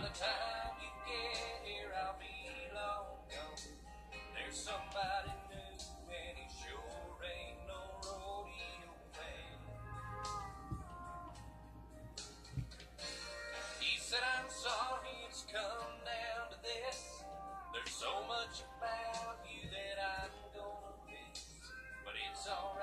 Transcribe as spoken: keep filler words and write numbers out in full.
the time you get here, I'll be long gone. There's somebody new, and he sure ain't no rodeo fan. He said, I'm sorry it's come down to this. There's so much about you that I'm gonna miss, but it's alright.